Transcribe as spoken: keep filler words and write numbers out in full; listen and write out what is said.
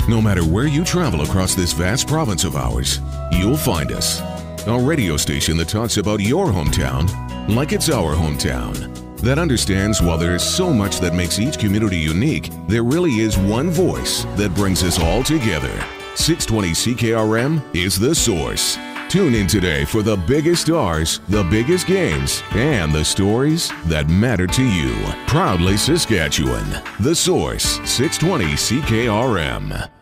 No matter where you travel across this vast province of ours, you'll find us. A radio station that talks about your hometown like it's our hometown. That understands while there is so much that makes each community unique, there really is one voice that brings us all together. six twenty C K R M is the source. Tune in today for the biggest stars, the biggest games, and the stories that matter to you. Proudly Saskatchewan. The Source, six twenty C K R M.